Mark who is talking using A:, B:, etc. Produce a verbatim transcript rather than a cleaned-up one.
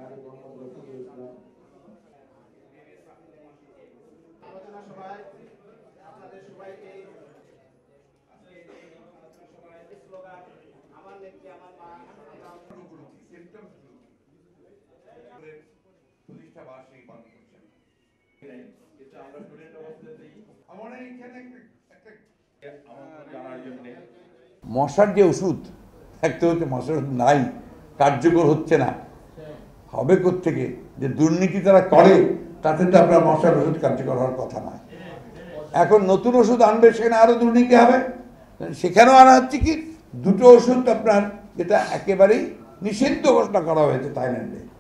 A: আলোচনা সভায় আপনাদের সবাইকে স্লোগান আমার নেত্রী আমার মা
B: প্রতিষ্ঠা বার্ষিকী পালন করছেন। কিন্তু আমরা স্টুডেন্ট অবস্থাতেই আমরা এখানে একটা আমন্ত্রণ জানার জন্য
C: মশার যে ওষুধ একটা হচ্ছে মশার ওষুধ নাই, কার্যকর হচ্ছে না, হবে কোত্থেকে? যে দুর্নীতি তারা করে তাতে তো আপনার মশার ওষুধ কার্যকর হওয়ার কথা নয়। এখন নতুন ওষুধ আনবে, সেখানে আরো দুর্নীতি হবে। সেখানেও আনা হচ্ছে কি দুটো ওষুধ আপনার, যেটা একেবারেই নিষিদ্ধ ঘোষণা করা হয়েছে থাইল্যান্ডে।